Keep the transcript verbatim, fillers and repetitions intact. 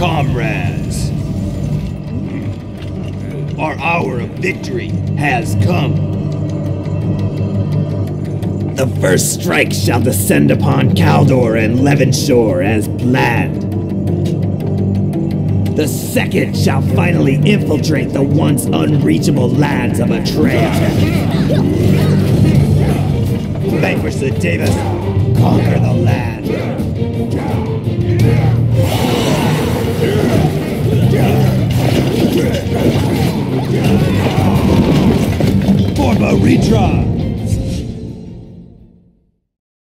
Comrades, our hour of victory has come. The first strike shall descend upon Caldor and Levenshore as planned. The second shall finally infiltrate the once unreachable lands of Atrea. Vanquish the Davis, conquer the land.